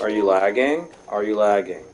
Are you lagging? Are you lagging?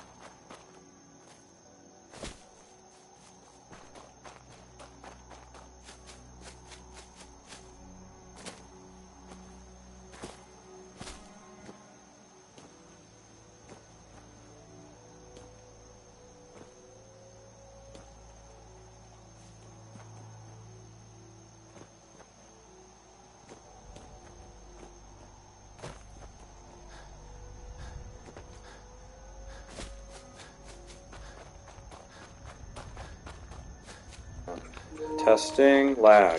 Testing lag.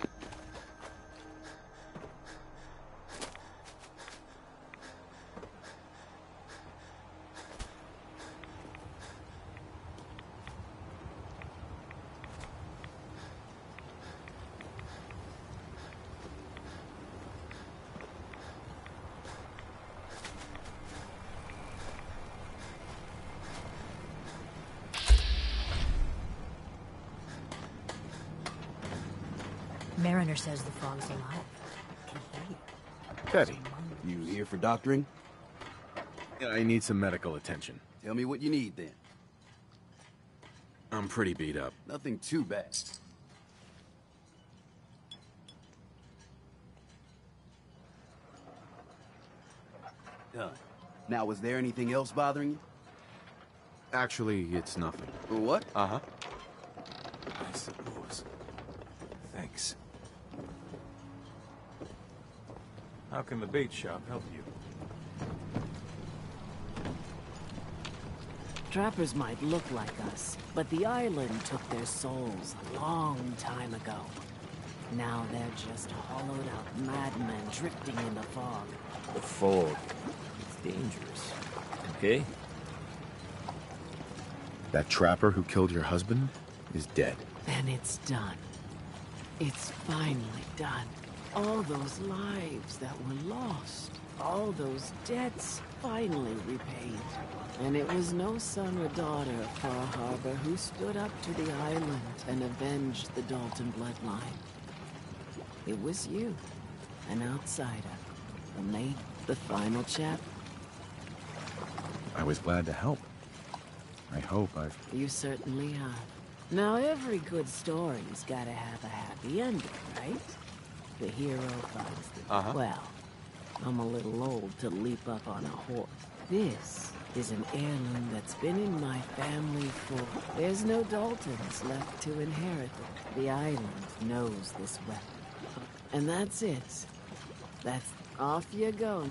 Mariner says the fog's alive. I can hear you. Teddy, you here for doctoring? Yeah, I need some medical attention. Tell me what you need, then. I'm pretty beat up. Nothing too bad. Done. Now, was there anything else bothering you? Actually, it's nothing. What? Uh-huh. I suppose. Thanks. How can the bait shop help you? Trappers might look like us, but the island took their souls a long time ago. Now they're just hollowed-out madmen drifting in the fog. The fog. It's dangerous. Okay? That trapper who killed your husband is dead. And it's done. It's finally done. All those lives that were lost, all those debts finally repaid. And it was no son or daughter of Far Harbor who stood up to the island and avenged the Dalton bloodline. It was you, an outsider, who made the final chapter. I was glad to help. I hope I've... You certainly have. Now, every good story's gotta have a happy ending, right? The hero finds the... Well, I'm a little old to leap up on a horse. This is an heirloom that's been in my family for... There's no Daltons left to inherit it. The island knows this weapon. And that's it. That's... Off you go.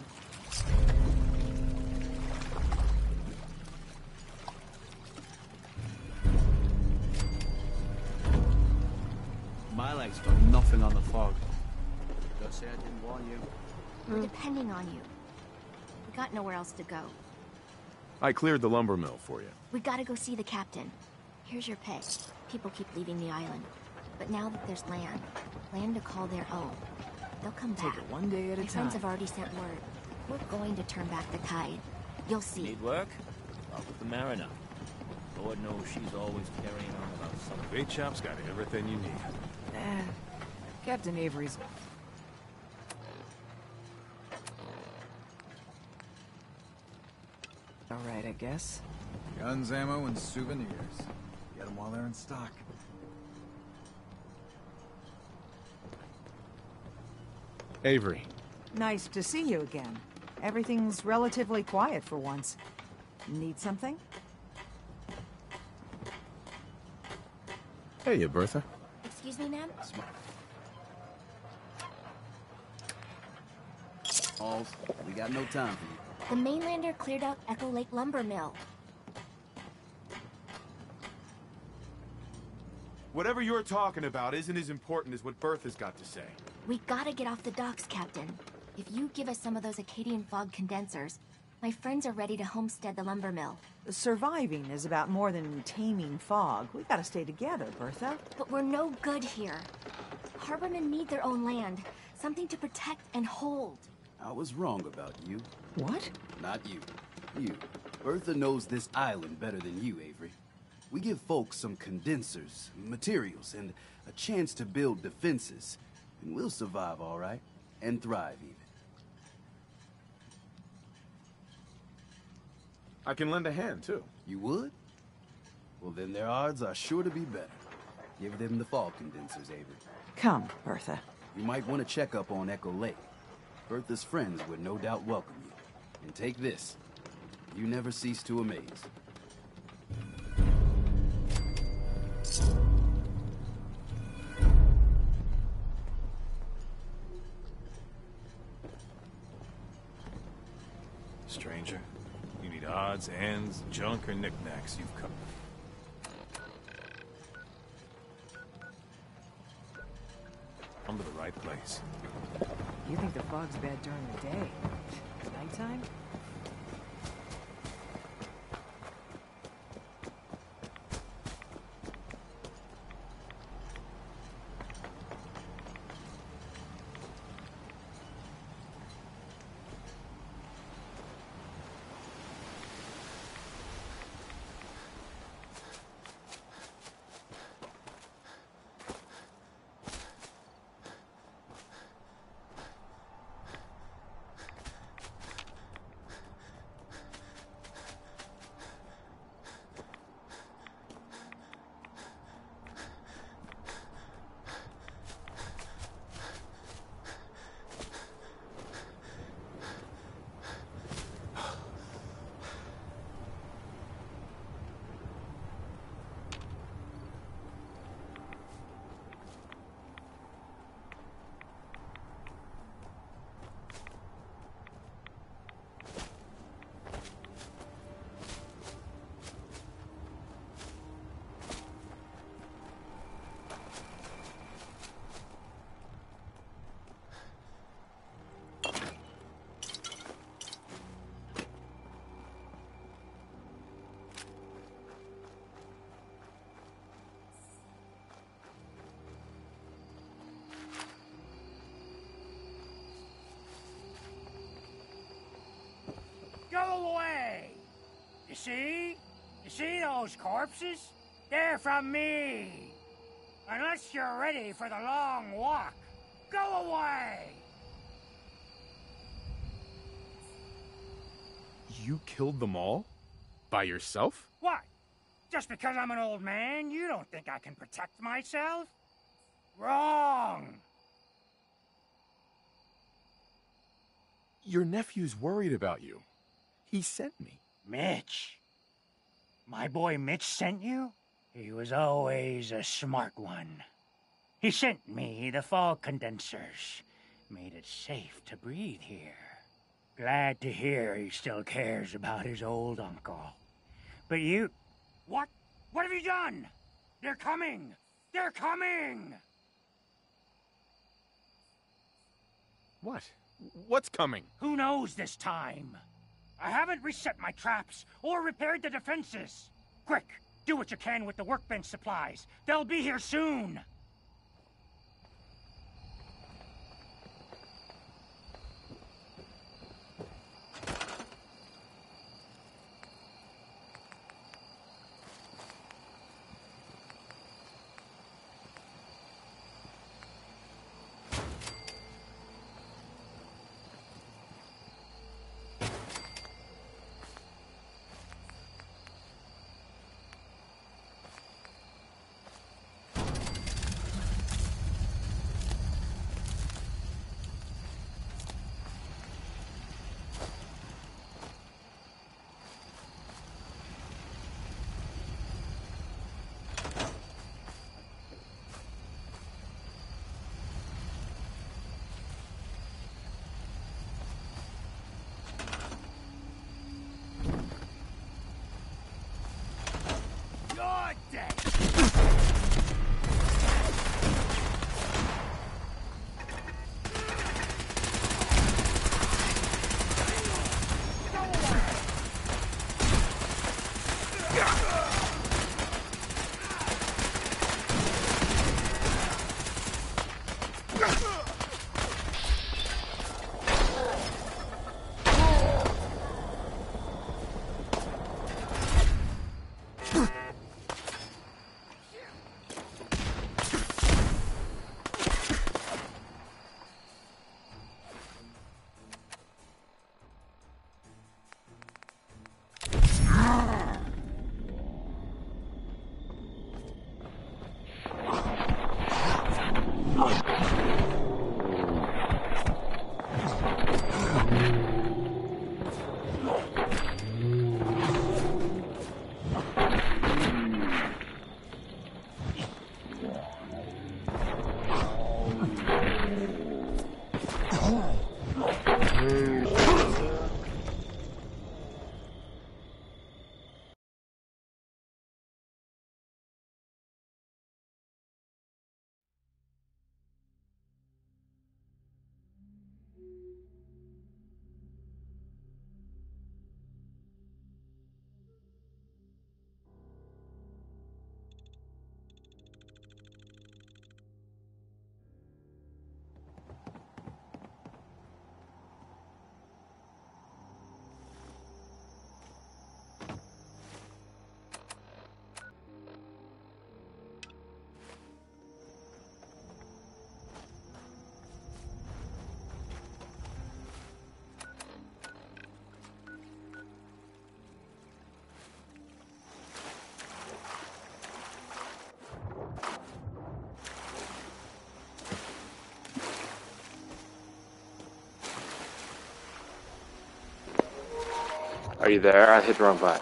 My legs got nothing on the fog. Don't say I didn't warn you. We're depending on you. We got nowhere else to go. I cleared the lumber mill for you. We gotta go see the captain. Here's your pay. People keep leaving the island. But now that there's land to call their own, they'll come back. Take it one day at a time. My friends have already sent word. We're going to turn back the tide. You'll see. Need work? Talk with the Mariner. Lord knows she's always carrying on about something. Bait shop's got everything you need. Captain Avery's... All right, I guess. Guns, ammo, and souvenirs. Get them while they're in stock. Avery. Nice to see you again. Everything's relatively quiet for once. Need something? Hey, Bertha. Excuse me, ma'am? Halls, we got no time for you. The mainlander cleared out Echo Lake Lumber Mill. Whatever you're talking about isn't as important as what Bertha's got to say. We gotta get off the docks, Captain. If you give us some of those Acadian fog condensers, my friends are ready to homestead the lumber mill. Surviving is about more than taming fog. We gotta stay together, Bertha. But we're no good here. Harbormen need their own land, something to protect and hold. I was wrong about you. What? Not you. You. Bertha knows this island better than you, Avery. We give folks some condensers, materials, and a chance to build defenses. And we'll survive all right. And thrive, even. I can lend a hand, too. You would? Well, then their odds are sure to be better. Give them the fog condensers, Avery. Come, Bertha. You might want to check up on Echo Lake. Bertha's friends would no doubt welcome you. And take this. You never cease to amaze. Stranger, you need odds, ends, junk, or knickknacks, you've come. Come to the right place. You think the fog's bad during the day? Nighttime? Go away! You see? You see those corpses? They're from me! Unless you're ready for the long walk, go away! You killed them all? By yourself? What? Just because I'm an old man, you don't think I can protect myself? Wrong! Your nephew's worried about you. He sent me. Mitch. My boy Mitch sent you? He was always a smart one. He sent me the fog condensers. Made it safe to breathe here. Glad to hear he still cares about his old uncle. But you... What? What have you done? They're coming! They're coming! What? What's coming? Who knows this time? I haven't reset my traps or repaired the defenses. Quick, do what you can with the workbench supplies. They'll be here soon. You're dead! Are you there? I hit the wrong button.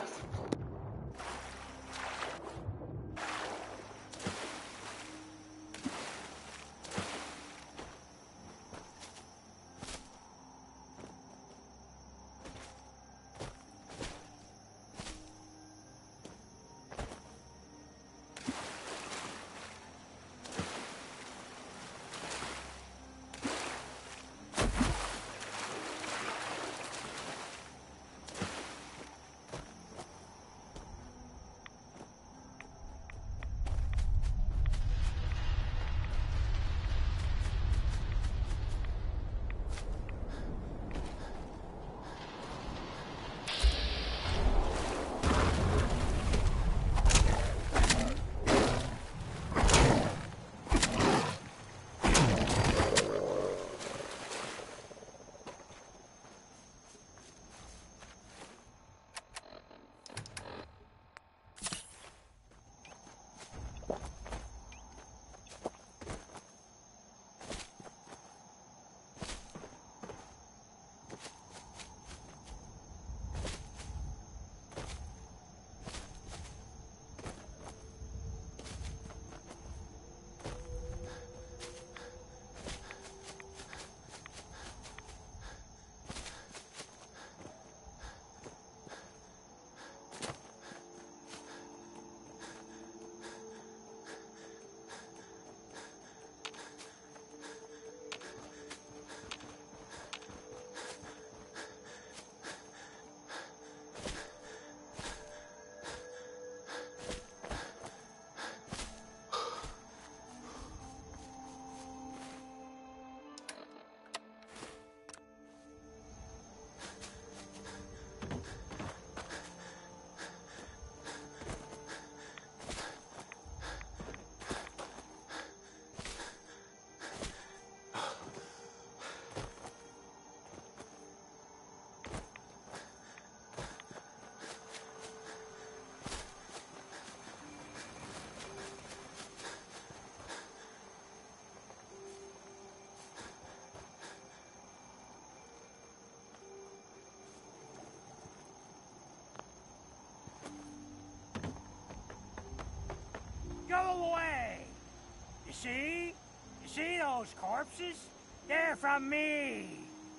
Go away! You see? You see those corpses? They're from me.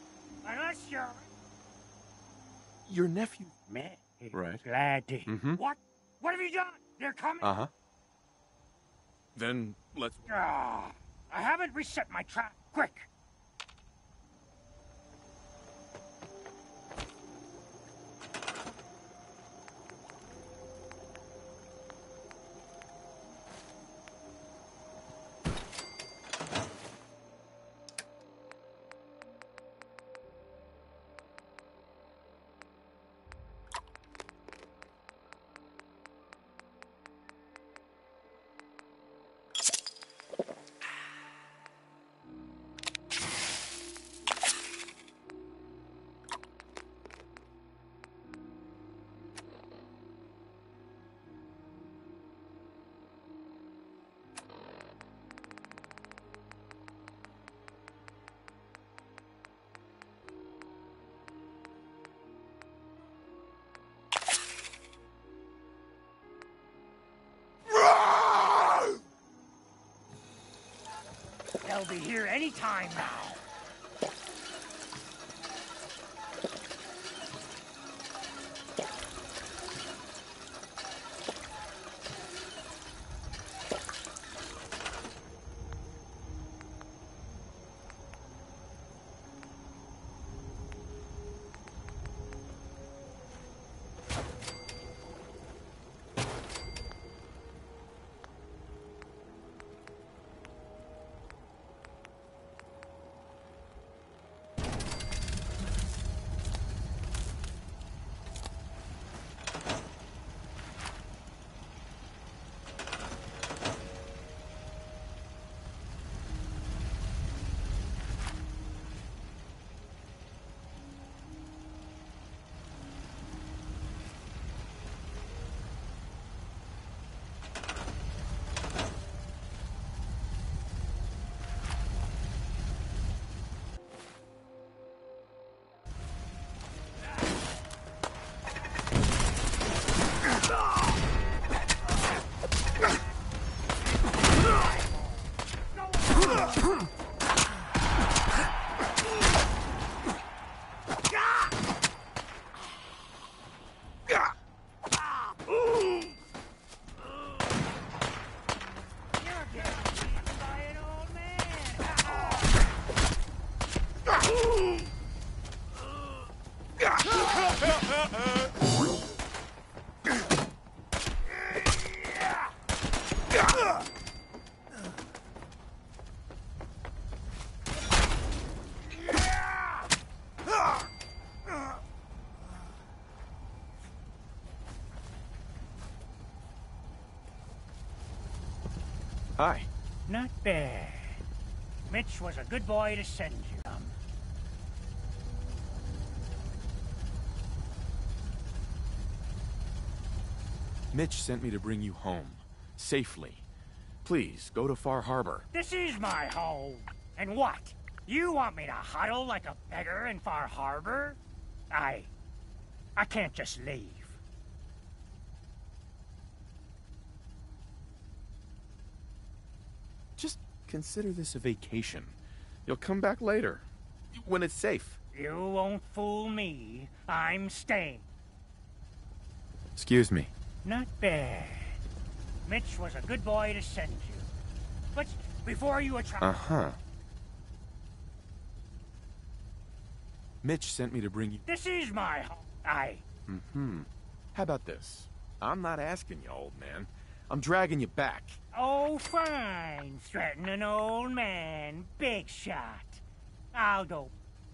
Unless you're... Your nephew. Me? Right. Glad to... Mm-hmm. What? What have you done? They're coming? Uh-huh. Then let's... Ah, I haven't reset my trap. Quick! They'll be here any time now. Hi. Not bad. Mitch was a good boy to send you. Mitch sent me to bring you home. Safely. Please, go to Far Harbor. This is my home. And what? You want me to huddle like a beggar in Far Harbor? I can't just leave. Just consider this a vacation. You'll come back later. When it's safe. You won't fool me. I'm staying. Excuse me. Not bad. Mitch was a good boy to send you. But before you attract... Uh-huh. Mitch sent me to bring you... This is my home. Mm-hmm. How about this? I'm not asking you, old man. I'm dragging you back. Oh, fine. Threaten an old man. Big shot. I'll go.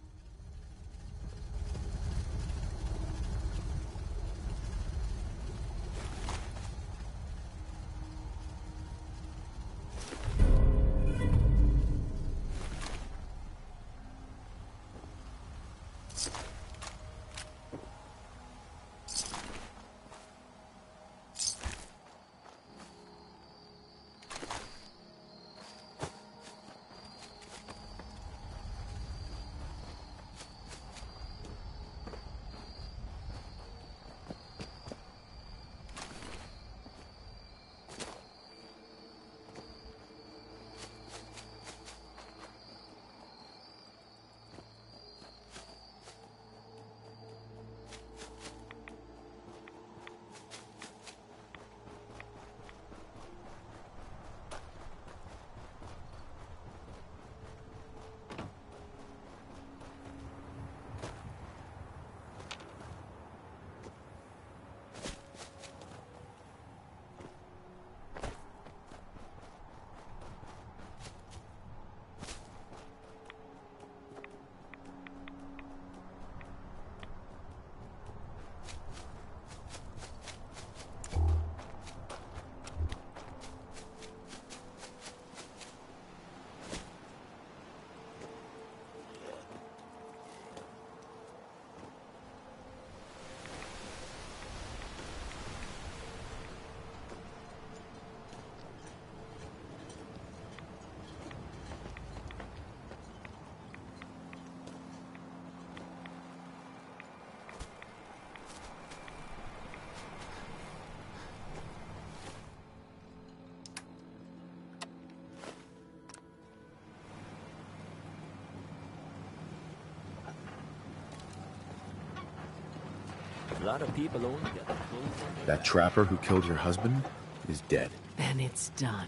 A lot of people only get the clothes on their That back. trapper who killed your husband is dead. Then it's done.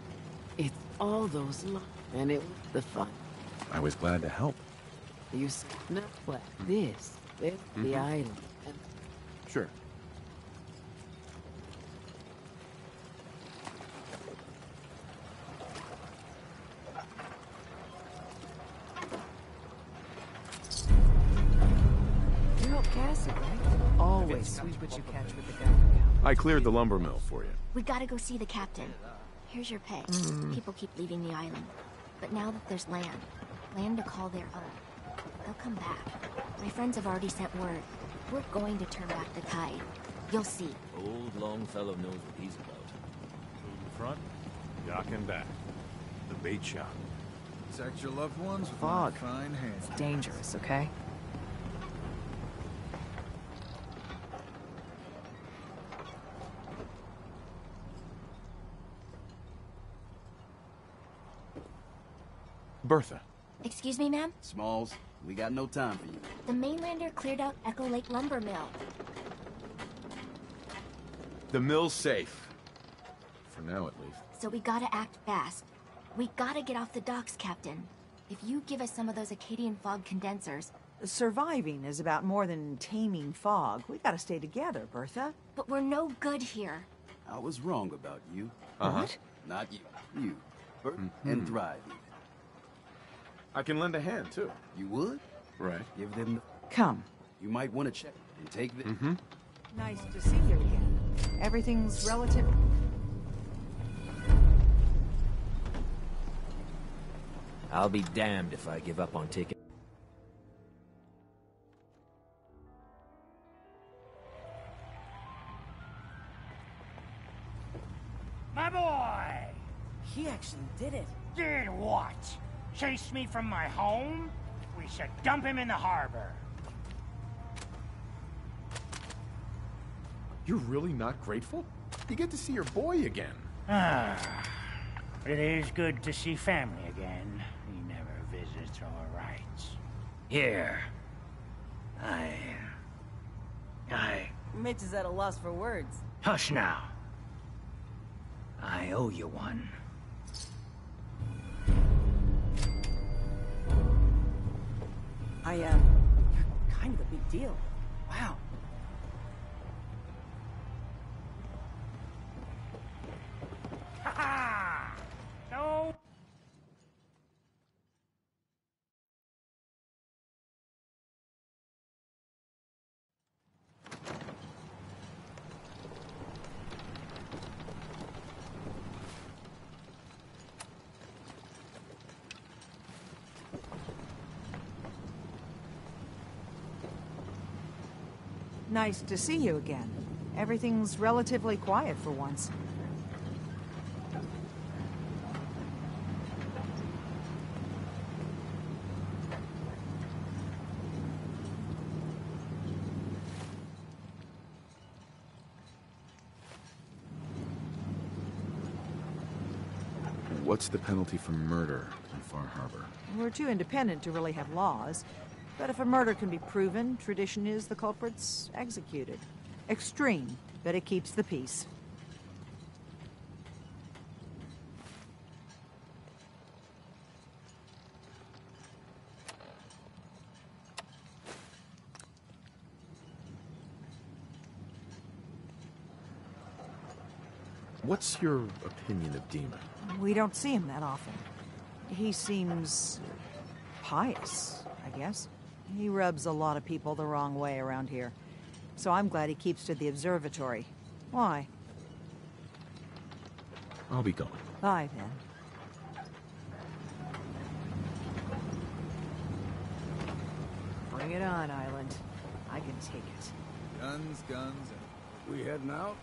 It's all those and it was the fun. I was glad to help. You snap what? This. There's the island. And Sure. You know Cassie, right? Always sweet what you catch with the gun. I cleared the lumber mill for you. We gotta go see the captain. Here's your pay. People keep leaving the island. But now that there's land to call their own, they'll come back. My friends have already sent word. We're going to turn back the tide. You'll see. Old Longfellow knows what he's about. Move in front, dock and back. The bait shop. Protect your loved ones with Fog. my fine hands. It's dangerous, okay? Bertha. Excuse me, ma'am? Smalls, we got no time for you. The mainlander cleared out Echo Lake Lumber Mill. The mill's safe. For now, at least. So we gotta act fast. We gotta get off the docks, Captain. If you give us some of those Acadian fog condensers... Surviving is about more than taming fog. We gotta stay together, Bertha. But we're no good here. I was wrong about you. What? Not you. You. Bert and Thrive. even. I can lend a hand, too. You would? Right. Give them... Come. You might want to check and take the... Nice to see you again. Everything's relative... I'll be damned if I give up on taking... My boy! He actually did it. Did what? Chase me from my home? We should dump him in the harbor. You're really not grateful? You get to see your boy again. It is good to see family again. He never visits or writes. Here. Mitch is at a loss for words. Hush now. I owe you one. You're kind of a big deal. Wow. Ha ha! No. Nice to see you again. Everything's relatively quiet for once. What's the penalty for murder in Far Harbor? We're too independent to really have laws. But if a murder can be proven, tradition is the culprit's executed. Extreme, but it keeps the peace. What's your opinion of Demon? We don't see him that often. He seems pious, I guess. He rubs a lot of people the wrong way around here. So I'm glad he keeps to the observatory. Why? I'll be going. Bye, then. Bring it on, Island. I can take it. Guns, guns, and we heading out?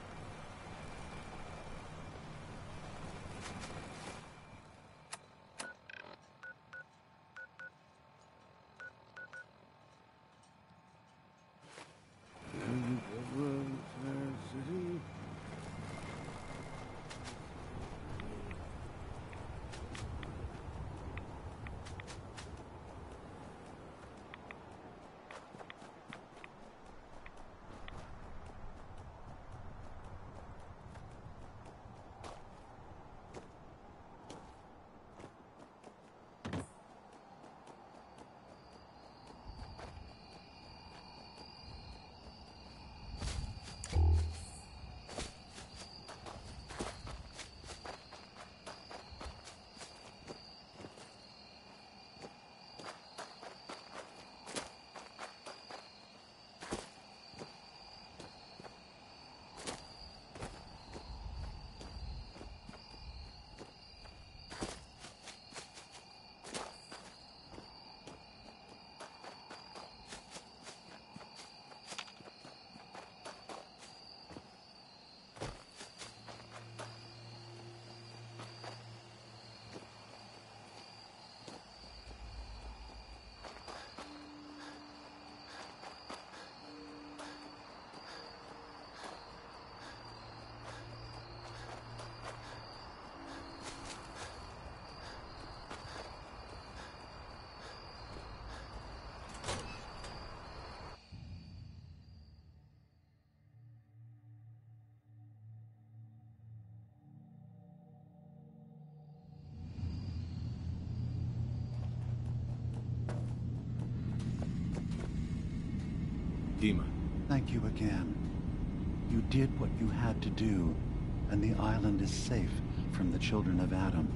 Dima. Thank you again. You did what you had to do, and the island is safe from the children of Adam.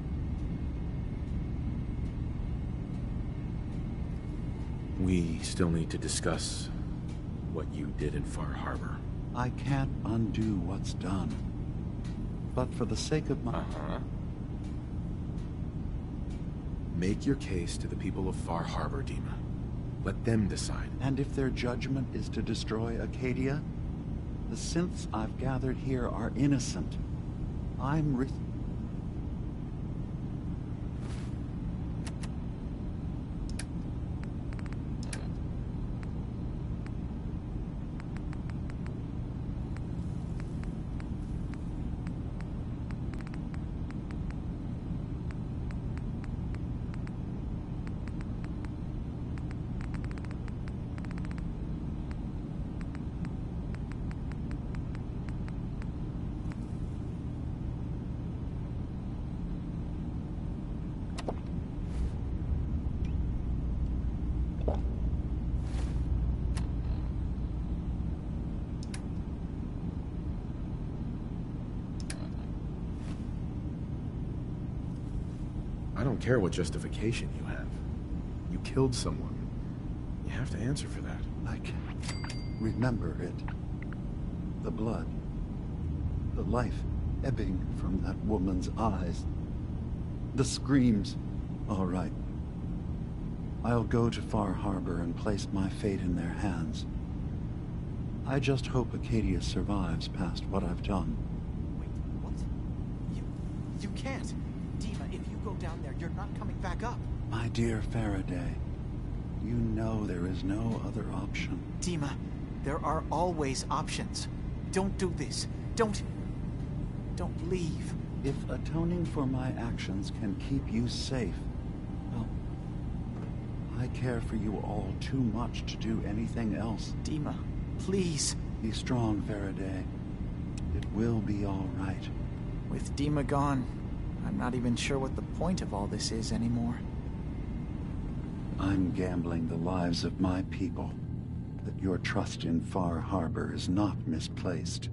We still need to discuss what you did in Far Harbor. I can't undo what's done. But for the sake of my... Make your case to the people of Far Harbor, Dima. Let them decide. And if their judgment is to destroy Acadia, the synths I've gathered here are innocent. I'm I don't care what justification you have. You killed someone. You have to answer for that. I can remember it. The blood. The life ebbing from that woman's eyes. The screams. All right. I'll go to Far Harbor and place my fate in their hands. I just hope Acadia survives past what I've done. Wait, what? You can't. Dima, if you go down there, you're not coming back up. My dear Faraday, you know there is no other option. Dima, there are always options. Don't do this. Don't leave. If atoning for my actions can keep you safe, well, I care for you all too much to do anything else. Dima, please. Be strong, Faraday. It will be all right. With Dima gone, I'm not even sure what the point of all this is anymore. I'm gambling the lives of my people, that your trust in Far Harbor is not misplaced.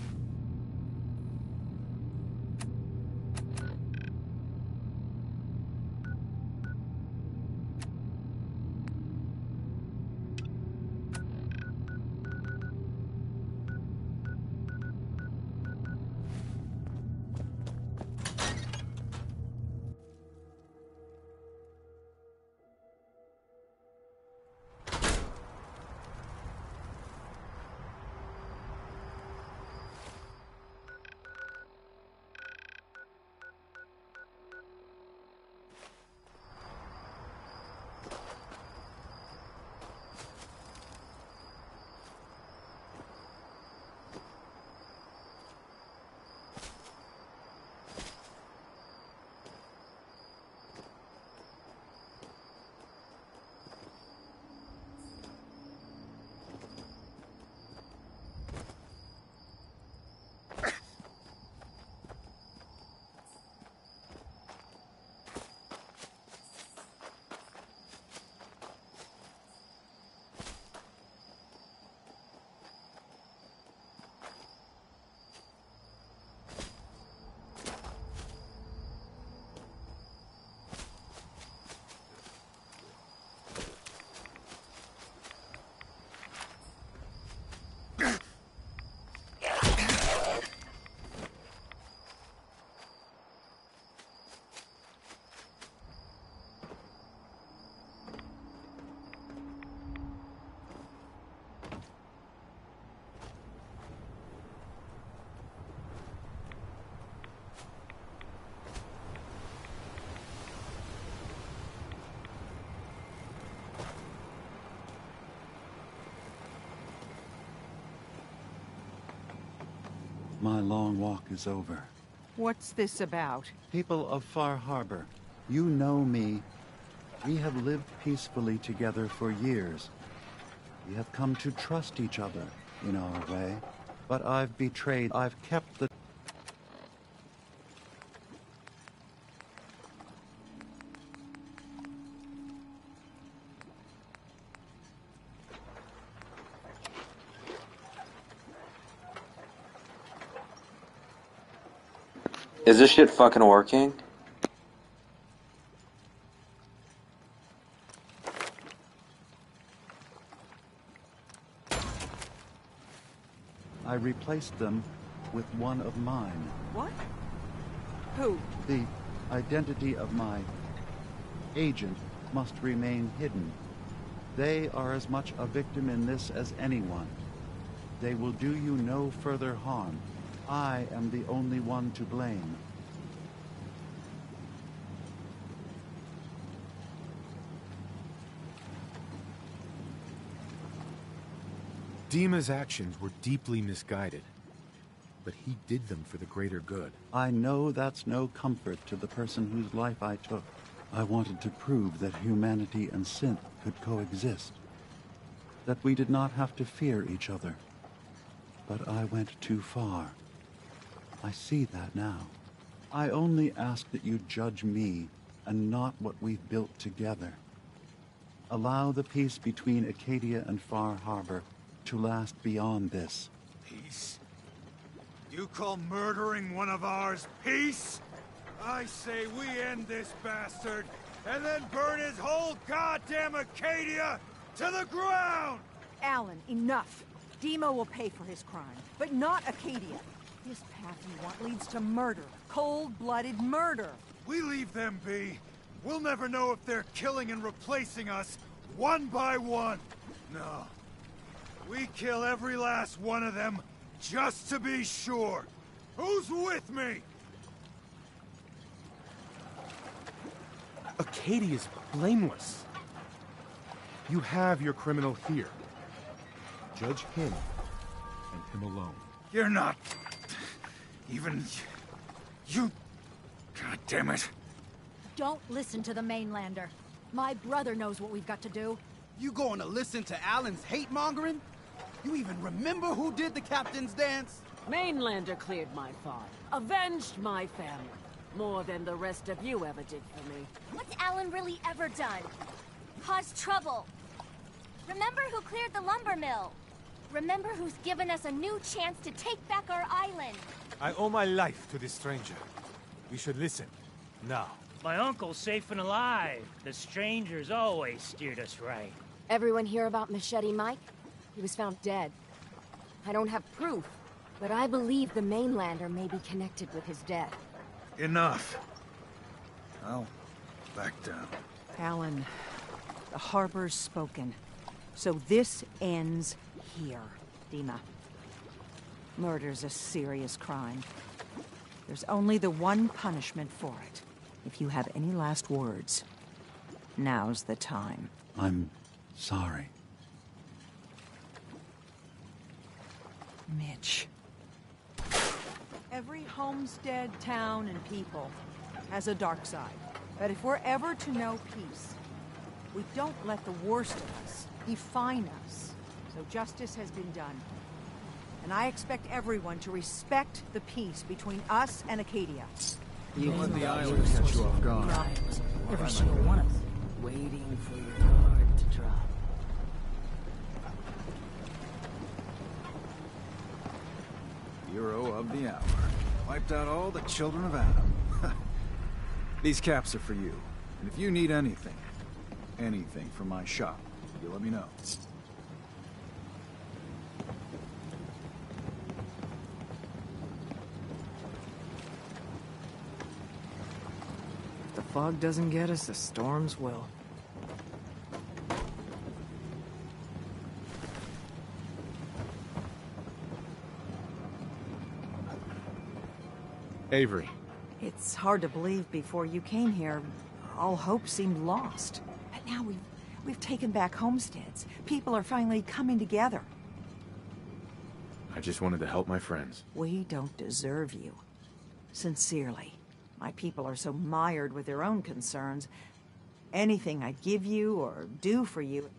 My long walk is over. What's this about? People of Far Harbor, you know me. We have lived peacefully together for years. We have come to trust each other in our way. But I've betrayed. I've kept the... Is this shit fucking working? I replaced them with one of mine. What? Who? The identity of my agent must remain hidden. They are as much a victim in this as anyone. They will do you no further harm. I am the only one to blame. Dima's actions were deeply misguided, but he did them for the greater good. I know that's no comfort to the person whose life I took. I wanted to prove that humanity and synth could coexist. That we did not have to fear each other. But I went too far. I see that now. I only ask that you judge me and not what we've built together. Allow the peace between Acadia and Far Harbor to last beyond this. Peace? You call murdering one of ours peace? I say we end this bastard, and then burn his whole goddamn Acadia to the ground! Alan, enough. Dima will pay for his crime, but not Acadia. This path you want leads to murder. Cold-blooded murder. We leave them be. We'll never know if they're killing and replacing us, one by one. No. We kill every last one of them, just to be sure. Who's with me? Acadia's blameless. You have your criminal here. Judge him, and him alone. You're not... even... you... God damn it. Don't listen to the mainlander. My brother knows what we've got to do. You going to listen to Alan's hate-mongering? You even remember who did the captain's dance? Mainlander cleared my father, avenged my family, more than the rest of you ever did for me. What's Alan really ever done? Caused trouble. Remember who cleared the lumber mill? Remember who's given us a new chance to take back our island? I owe my life to this stranger. We should listen. Now. My uncle's safe and alive. The strangers always steered us right. Everyone hear about Machete Mike? He was found dead. I don't have proof, but I believe the mainlander may be connected with his death. Enough. I'll back down. Alan, the harbor's spoken. So this ends here, Dima. Murder's a serious crime. There's only the one punishment for it. If you have any last words, now's the time. I'm sorry. Mitch. Every homestead, town, and people has a dark side. But if we're ever to know peace, we don't let the worst of us define us. So justice has been done. And I expect everyone to respect the peace between us and Acadia. You let the island catch you off guard. Every single one of us. Waiting for your card to drop. Hero of the hour. Wiped out all the children of Adam. These caps are for you. And if you need anything from my shop, you let me know. If the fog doesn't get us, the storms will. Avery. It's hard to believe before you came here, all hope seemed lost. But now we've taken back homesteads. People are finally coming together. I just wanted to help my friends. We don't deserve you. Sincerely. My people are so mired with their own concerns. Anything I'd give you or do for you...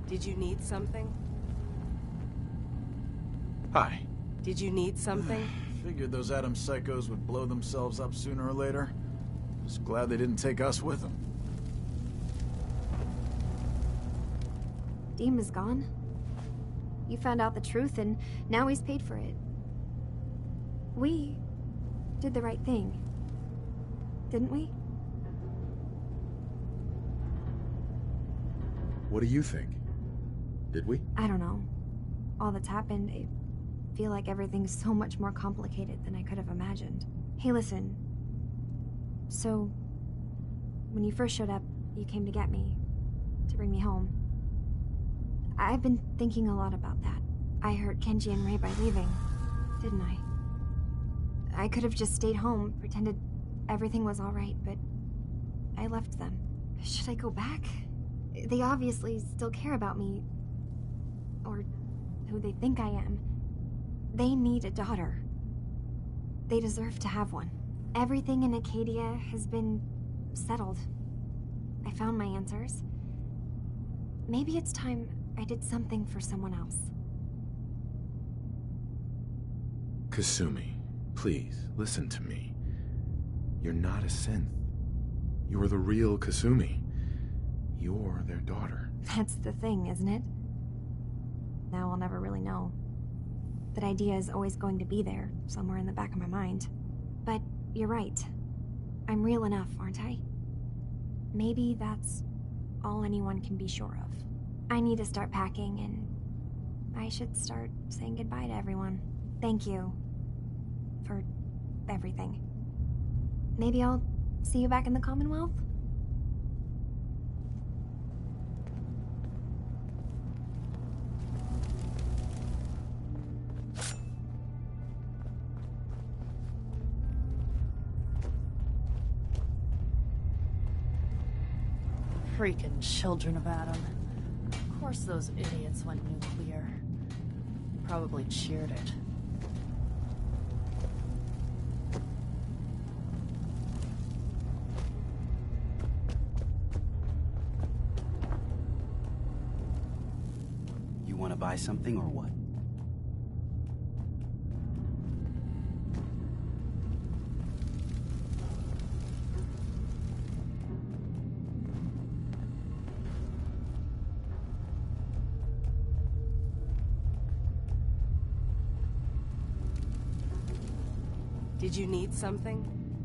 Did you need something? Hi. Did you need something? Figured those Adam psychos would blow themselves up sooner or later. Just glad they didn't take us with them. Deem is gone. You found out the truth, and now he's paid for it. We did the right thing, didn't we? What do you think? Did we? I don't know. All that's happened, I feel like everything's so much more complicated than I could have imagined. Hey, listen. So, when you first showed up, you came to get me, to bring me home. I've been thinking a lot about that. I hurt Kenji and Ray by leaving, didn't I? I could have just stayed home, pretended everything was all right, but I left them. Should I go back? They obviously still care about me, or who they think I am. They need a daughter. They deserve to have one. Everything in Acadia has been settled. I found my answers. Maybe it's time I did something for someone else. Kasumi, please, listen to me. You're not a synth. You're the real Kasumi. You're their daughter. That's the thing, isn't it? Now I'll never really know. That idea is always going to be there, somewhere in the back of my mind. But you're right. I'm real enough, aren't I? Maybe that's all anyone can be sure of. I need to start packing, and I should start saying goodbye to everyone. Thank you for everything. Maybe I'll see you back in the Commonwealth? Freaking children of Adam. Of course those idiots went nuclear. Probably cheered it. You want to buy something or what? Did you need something?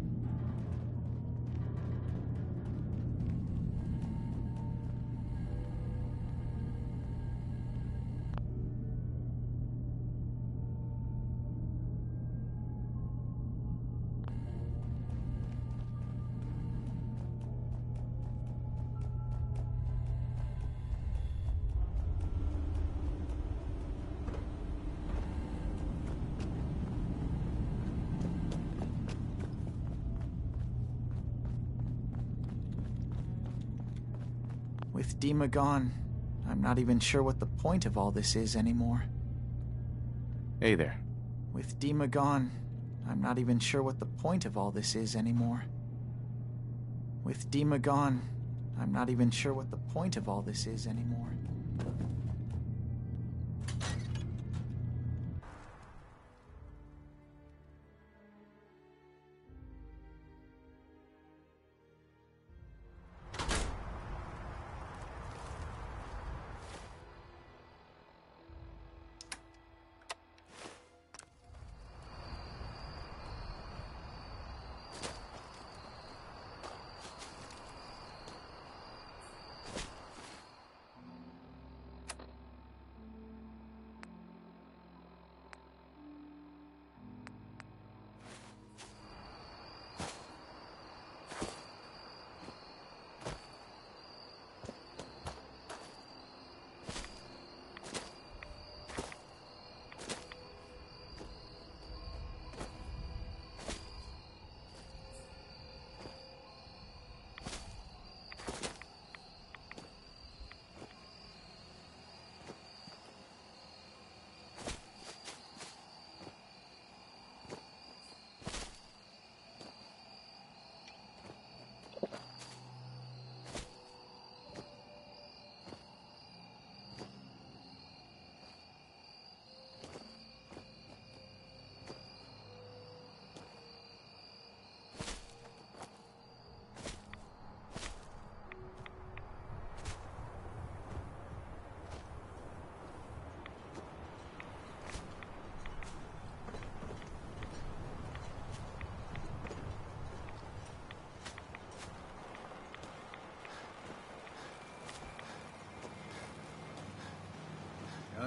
With Dima gone, I'm not even sure what the point of all this is anymore. Hey there. With Dima gone, I'm not even sure what the point of all this is anymore. With Dima gone, I'm not even sure what the point of all this is anymore.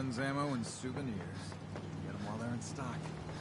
Weapons, ammo, and souvenirs. Get them while they're in stock.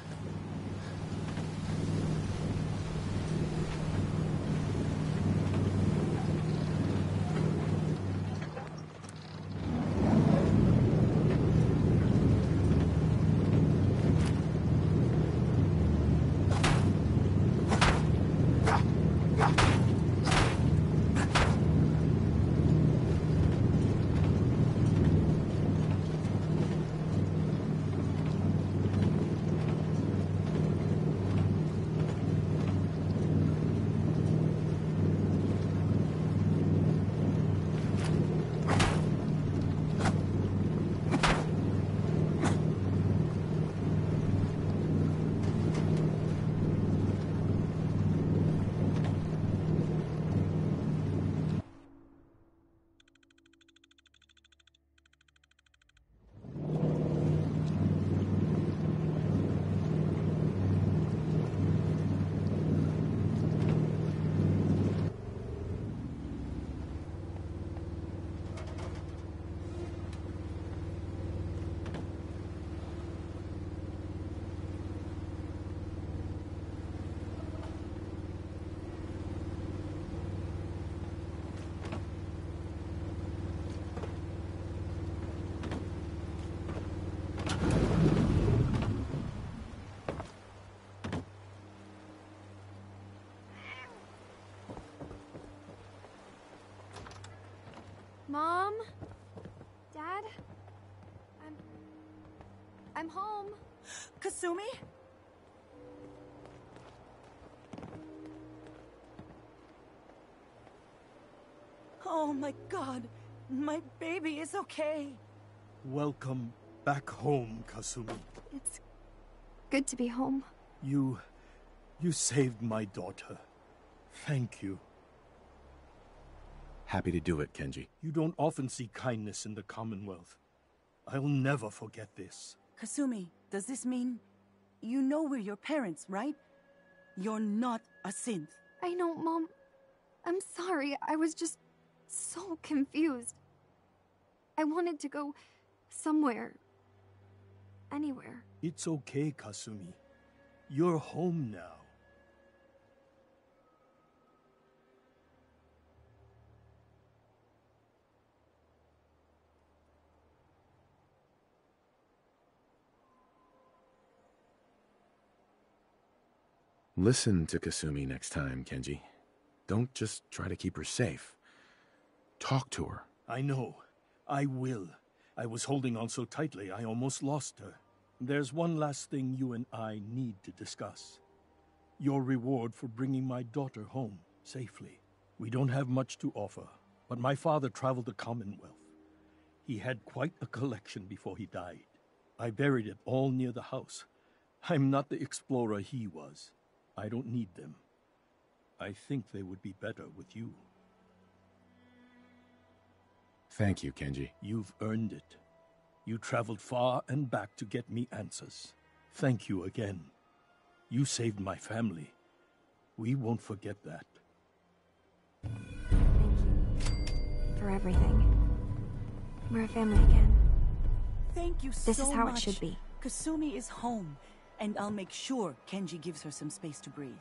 Mom? Dad? I'm home. Kasumi? Oh my god. My baby is okay. Welcome back home, Kasumi. It's good to be home. You saved my daughter. Thank you. Happy to do it, Kenji. You don't often see kindness in the Commonwealth. I'll never forget this. Kasumi, does this mean you know we're your parents, right? You're not a synth. I know, Mom. I'm sorry. I was just so confused. I wanted to go somewhere. Anywhere. It's okay, Kasumi. You're home now. Listen to Kasumi next time, Kenji. Don't just try to keep her safe. Talk to her. I know. I will. I was holding on so tightly, I almost lost her. There's one last thing you and I need to discuss. Your reward for bringing my daughter home safely. We don't have much to offer, but my father traveled the Commonwealth. He had quite a collection before he died. I buried it all near the house. I'm not the explorer he was. I don't need them. I think they would be better with you. Thank you, Kenji. You've earned it. You traveled far and back to get me answers. Thank you again. You saved my family. We won't forget that. Thank you for everything. We're a family again. Thank you so much. This is how it should be. Kasumi is home, and I'll make sure Kenji gives her some space to breathe.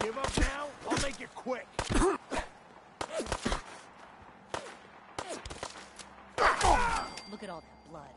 Give up now? I'll make it quick. Look at all that blood.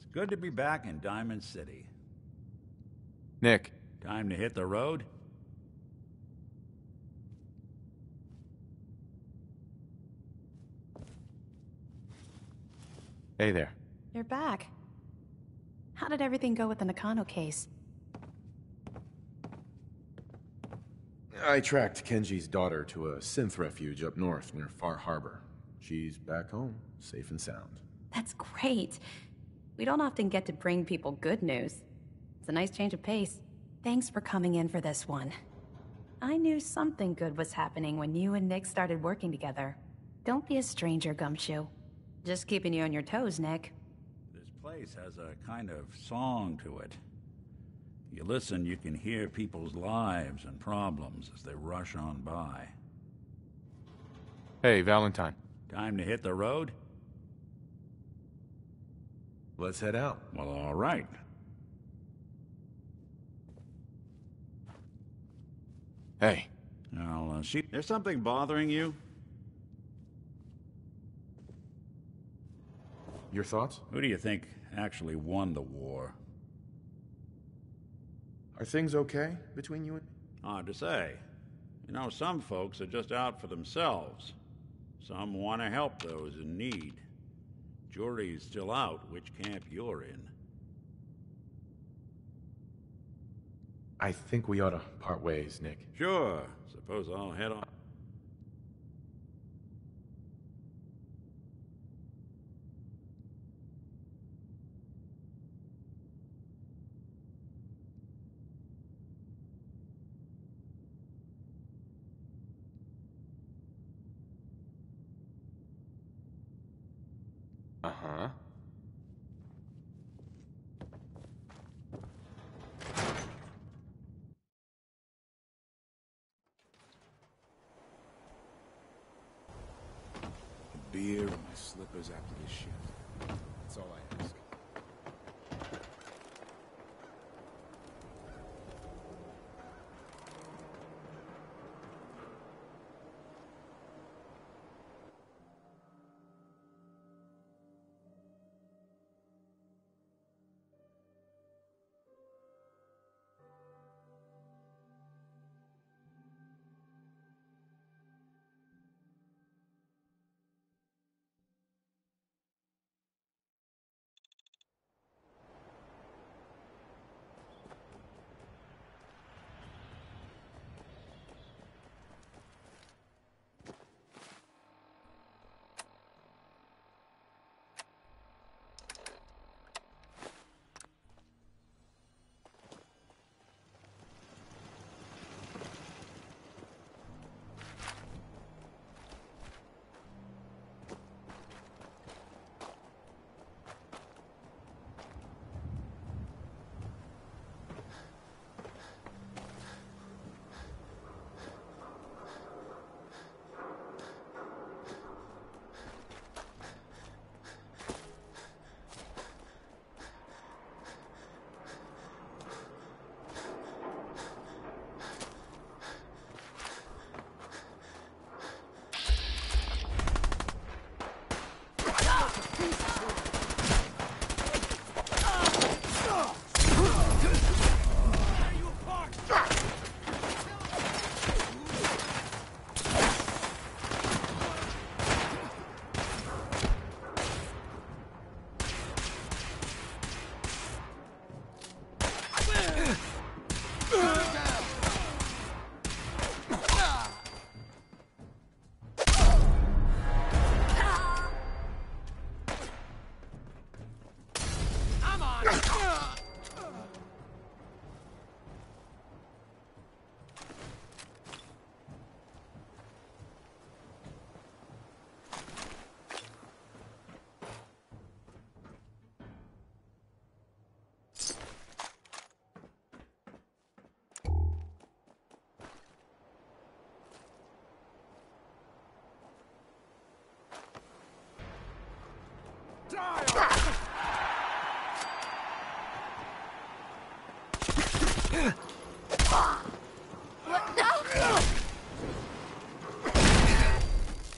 good to be back in Diamond City. Nick. Time to hit the road? Hey there. You're back. How did everything go with the Nakano case? I tracked Kenji's daughter to a synth refuge up north near Far Harbor. She's back home, safe and sound. That's great. We don't often get to bring people good news. It's a nice change of pace. Thanks for coming in for this one. I knew something good was happening when you and Nick started working together. Don't be a stranger, Gumshoe. Just keeping you on your toes, Nick. This place has a kind of song to it. You listen, you can hear people's lives and problems as they rush on by. Hey, Valentine. Time to hit the road? Let's head out. Well, all right. Hey. I'll see. There's something bothering you? Your thoughts? Who do you think actually won the war? Are things okay between you and me? Hard to say. You know, some folks are just out for themselves. Some want to help those in need. Jury's still out which camp you're in. I think we ought to part ways, Nick. Sure. Suppose I'll head on. Uh-huh. A beer and my slippers after this shift. That's all I ask.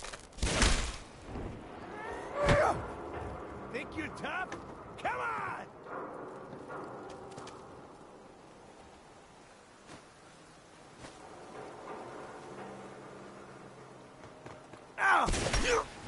Think you're tough? Come on! Ah!